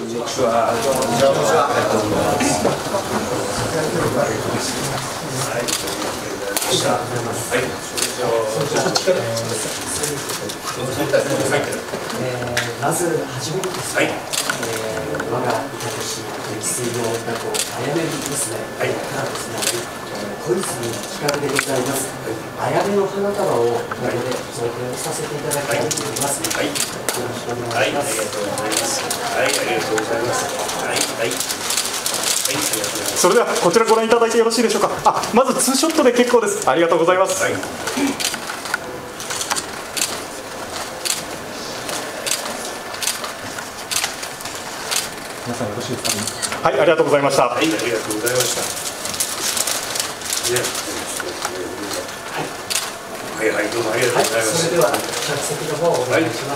にちは。 まず初めにですね、我が私、水曜歌子あやめ娘からですね、小泉企画でございます。あやめの花束をここで贈呈させていただきたいと思います。よろしくお願いします。 ありがとうございます。ありがとうございます。 それではこちらご覧いただいてよろしいでしょうか。まずツーショットで結構です。ありがとうございます。皆さんよろしいですか。はい、ありがとうございました。 はい、ありがとうございました。はい、どうもありがとうございます。 それでは着席の方をお願いします。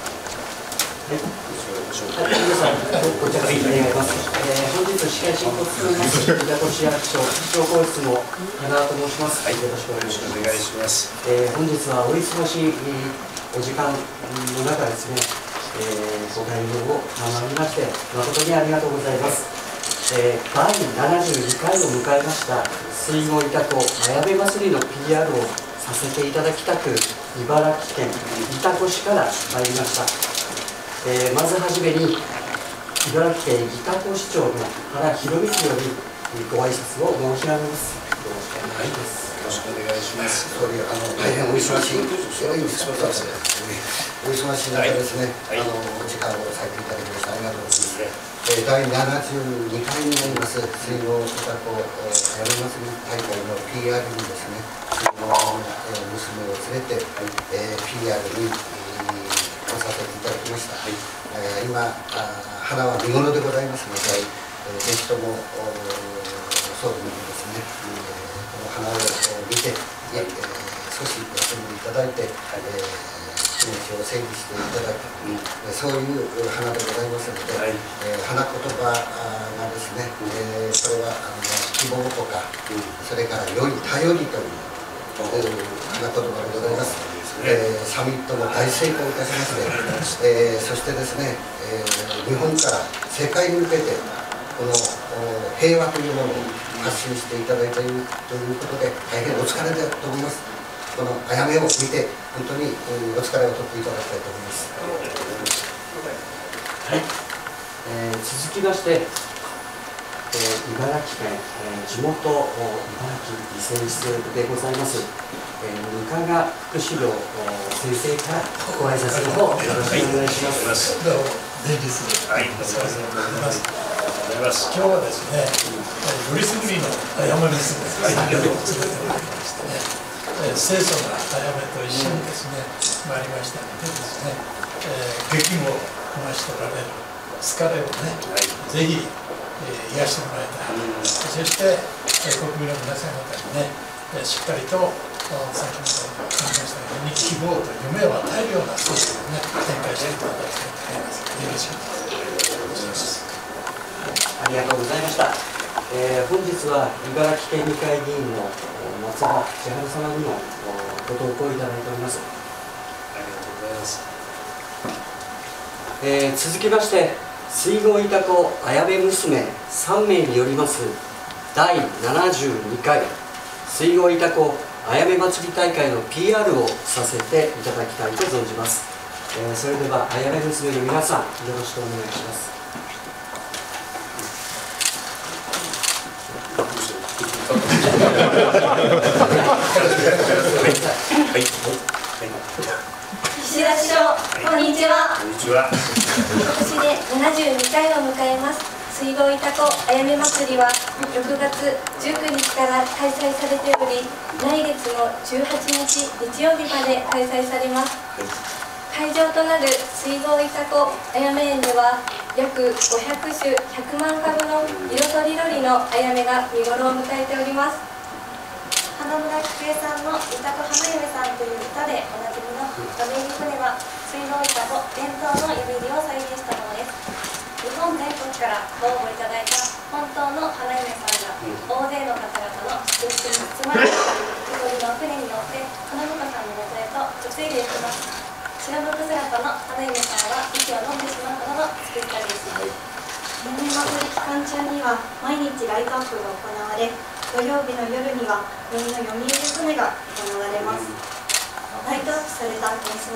皆さんご着席願います。本日司会進行を務めます水戸市役所市長公室の花と申します。よろしくお願いします。本日はお忙しいお時間の中ですね、ご対応を賜りまして誠にありがとうございます。第72回を迎えました水郷潮来あやめ祭りの PR をさせていただきたく、茨城県潮来市から参りました。まずはじめに茨城県潮来市長の原博光よりご挨拶を申し上げます。よろしくお願いします。 よろしくお願いします。 大変お忙しい、お忙しい中ですね、お時間を割いていただきましてありがとうございます。第72回になります水郷潮来あやめ祭り大会の PR にですね、水郷娘を連れて、PR に来させていただきました。今、花は見頃でございますので、ぜひとも総理にもですね、この花を見て、少し休んでいただいて、気持ちを整理していただく、そういう花でございますので、花言葉がですね、それは希望とか、それから良い頼りという花言葉でございます。サミットも大成功いたしまして、そしてですね、日本から世界に向けてこの平和というものを発信していただいているということで、大変お疲れだと思います。このあやめを見て本当にお疲れを取っていただきたいと思います。 はい、続きまして茨城県、地元茨城美泉市でございます、額賀副市長先生からご挨拶の方よろしくお願いします。 どうも連日お疲れ様でございます。今日はですね、よりすぐりのあやめ娘を連れておりましてね、清楚なあやめと一緒にですね参りましたのでですね、激務をこなしておられる疲れをね、ぜひ癒してもらいたい。そして国民の皆さん方にね、しっかりと先ほど言いましたように希望と夢を与えるような組織をね展開していただきたいと思います。よろしくお願いします。 ありがとうございました。本日は茨城県議会議員の松葉千春様にもご投稿いただいております。 ありがとうございます。 続きまして水郷潮来あやめ娘3名によります第72回水郷潮来あやめ祭り大会の PR をさせていただきたいと存じます。それではあやめ娘の皆さんよろしくお願いします。 岸田市長、こんにちは。 こんにちは。 今年で72回を迎えます水郷潮来あやめ祭りは6月19日から開催されており、来月の18日日曜日まで開催されます。会場となる水郷潮来あやめ園では約500種100万株の色とりどりのあやめが見頃を迎えております。花村菊江さんの潮来花嫁さんという歌でおなじみのドメリ船は水郷潮来伝統の夢見を再現したものです。日本全国からご応募いただいた本当の花嫁さんが大勢の方々の祝福に包まれた一人の船に乗って花婿さんのもとへと嫁いでいきます。白むく姿の花嫁さんは息を飲んでしまうほどの美しさです。 間中には毎日ライトアップが行われ、土曜日の夜には宵の読売船が行われます。ライトアップされた幻想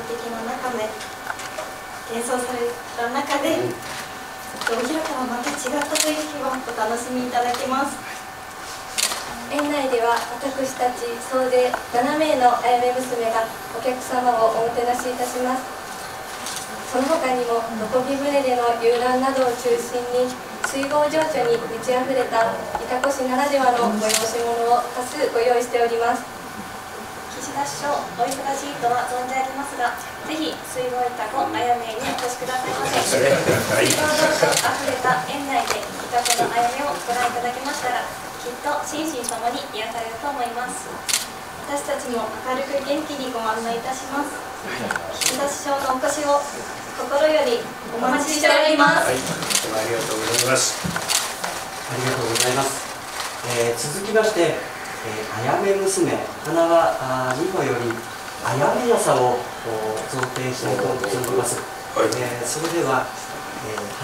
された中で、お昼とはまた違った雰囲気をお楽しみいただけます。 園内では私たち総勢7名のあやめ娘がお客様をおもてなしいたします。その他にもどこぎ船での遊覧などを中心に水郷情緒に満ち溢れた潮来市ならではの催し物を多数ご用意しております。 岸田首相、お忙しいとは存じ上げますが、ぜひ水郷潮来あやめにお越しくださいませ。水郷情緒あふれた園内で潮来のあやめをご覧いただけましたら、きっと心身ともに癒されると思います。私たちも明るく元気にご案内いたします。岸田首相のお越しを心よりお待ちしております。 はい、ありがとうございます。 ありがとうございます。続きまして、あやめ娘花輪2号よりあやめ傘を贈呈したいと思います。 はい、 それでは、はい、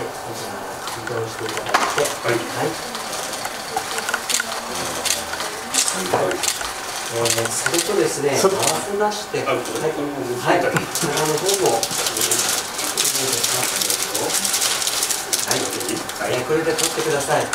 こちら移動していただいて、 はい、 それとですね、合わせまして、はい、こちらの方もはい、これで取ってください。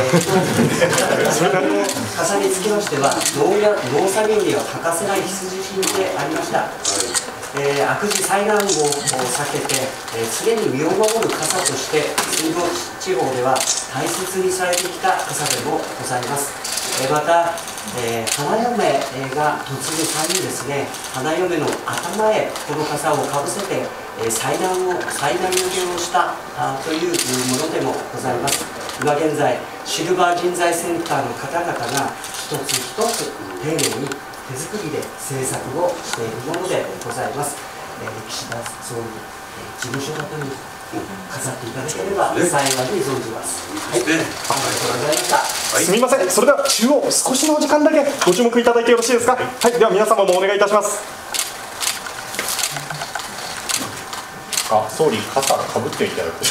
傘につきましては、農作業には欠かせない必需品でありました。悪事災難を避けて、常に身を守る傘として、水郷地方では大切にされてきた傘でもございます。また、花嫁が嫁ぐ際にですね、花嫁の頭へこの傘をかぶせて、災難よけをしたというものでもございます。今現在、シルバー人材センターの方々が一つ一つ丁寧に手作りで制作をしているものでございます。岸田総理、事務所方に飾っていただければ幸いに存じます。はい、ありがとうございました。 すみません、それでは中央少しのお時間だけご注目いただいてよろしいですか。はい、では皆様もお願いいたします。総理、傘かぶっていただく。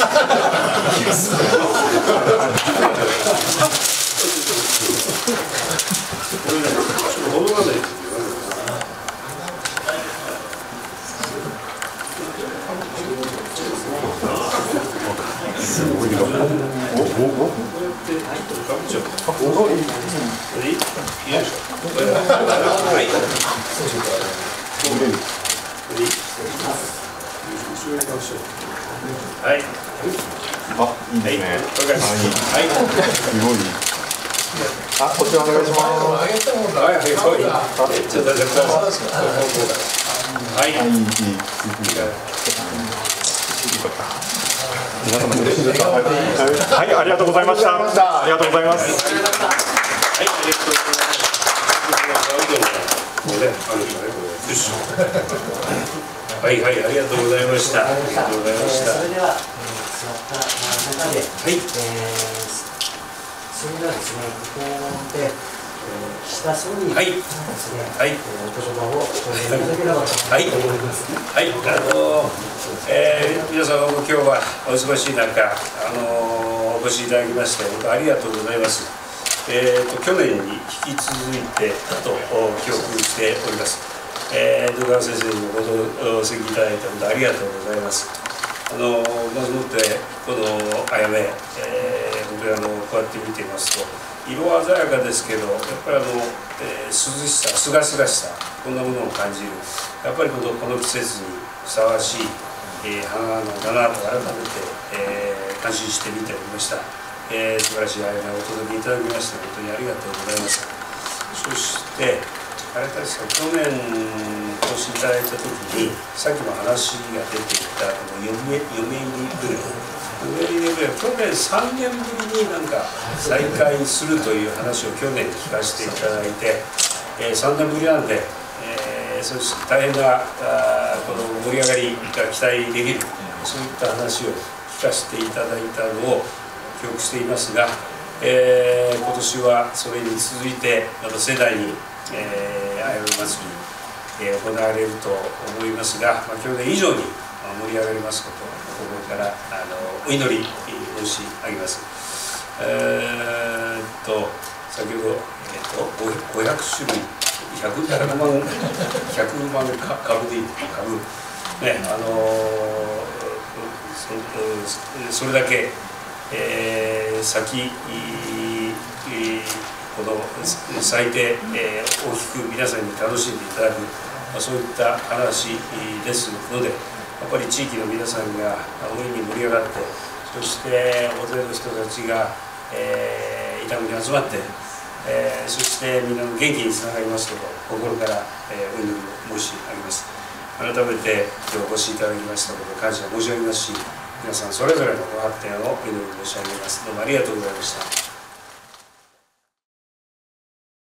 はい。 あ、いいですね。 はい。 すごい。あ、こちらお願いします。 はい。ちょっとはい。 皆様嬉しいですか。はい、ありがとうございました。ありがとうございます。 はい、はい、ありがとうございました。ありがとうございました。 それでは、座った中で、はい、それではですね、ここで、岸田総理にですね、お言葉をお願いいただければと思います。 はい、皆様も今日はお忙しい中、お越しいただきまして、本当ありがとうございます。去年に引き続いてと記憶しております。土川先生にもご同席いただいて本当ありがとうございます。まずもってこのあやめ、本当にこうやって見ていますと色鮮やかですけど、やっぱり涼しさ、すがすがしさ、こんなものを感じる、やっぱりこの季節にふさわしい、花なんだなと改めて、感心して見ておりました。素晴らしいあやめをお届けいただきまして本当にありがとうございます。そしてあれですか、去年お越しいただいた時にさっきも話が出ていた嫁入り船、去年3年ぶりになんか再開するという話を去年聞かせていただいて、3年ぶりなんで、そして大変なこの盛り上がりが期待できる、そういった話を聞かせていただいたのを記憶していますが、今年はそれに続いてまた世代にあやめ祭り、行われると思いますが、去年以上に盛り上がりますことを心からお祈り申し上げます。 先ほど、500種類、100万株でいい株、ね、それだけ、この咲いて、大きく皆さんに楽しんでいただく、そういった話ですので、やっぱり地域の皆さんが大いに盛り上がって、そして大勢の人たちが、板野に集まって、そしてみんなの元気につながりますことを心からお祈りを申し上げます。改めて今日お越しいただきましたことを感謝申し上げますし、皆さんそれぞれのご発展をお祈り申し上げます。どうもありがとうございました。